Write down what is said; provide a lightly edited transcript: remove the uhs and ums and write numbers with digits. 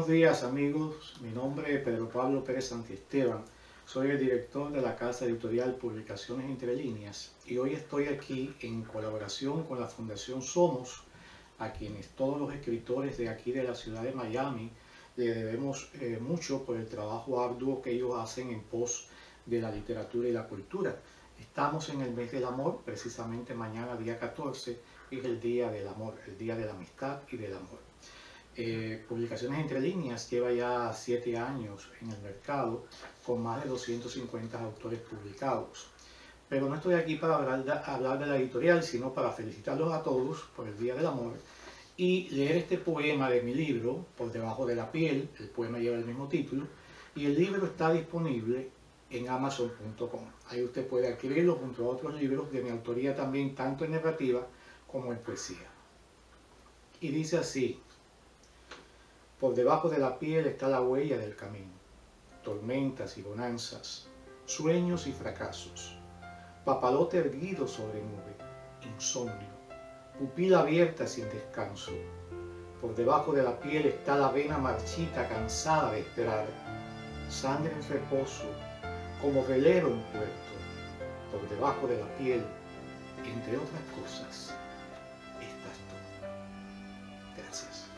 días amigos, mi nombre es Pedro Pablo Pérez Santiesteban, soy el director de la casa editorial Publicaciones Entre Líneas y hoy estoy aquí en colaboración con la Fundación Somos, a quienes todos los escritores de aquí de la ciudad de Miami le debemos mucho por el trabajo arduo que ellos hacen en pos de la literatura y la cultura. Estamos en el mes del amor, precisamente mañana día 14 es el día del amor, el día de la amistad y del amor. Publicaciones Entre Líneas lleva ya 7 años en el mercado con más de 250 autores publicados. Pero no estoy aquí para hablar de la editorial, sino para felicitarlos a todos por el Día del Amor y leer este poema de mi libro, Por debajo de la piel. El poema lleva el mismo título y el libro está disponible en Amazon.com. Ahí usted puede adquirirlo junto a otros libros de mi autoría también, tanto en narrativa como en poesía. Y dice así: por debajo de la piel está la huella del camino, tormentas y bonanzas, sueños y fracasos, papalote erguido sobre nube, insomnio, pupila abierta sin descanso. Por debajo de la piel está la vena marchita cansada de esperar, sangre en reposo, como velero en puerto. Por debajo de la piel, entre otras cosas, estás tú. Gracias.